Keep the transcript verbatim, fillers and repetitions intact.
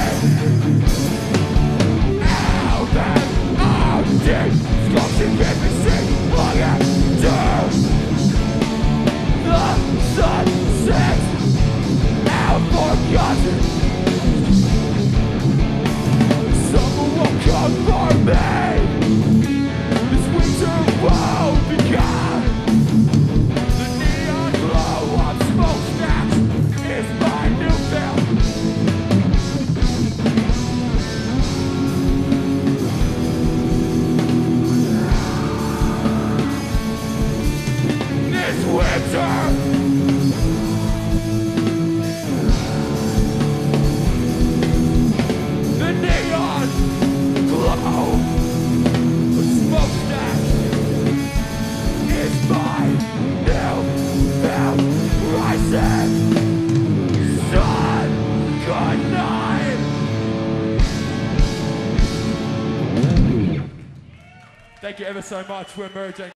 Out and out deep, scorching every single longing to the sunset, out forgotten. Summer will come for me. This winter won't be gone. The neon glow of smokestacks is my new film. This winter, the neon glow of smokestacks is my new film. Rising sun, good night. Thank you ever so much. We're merging.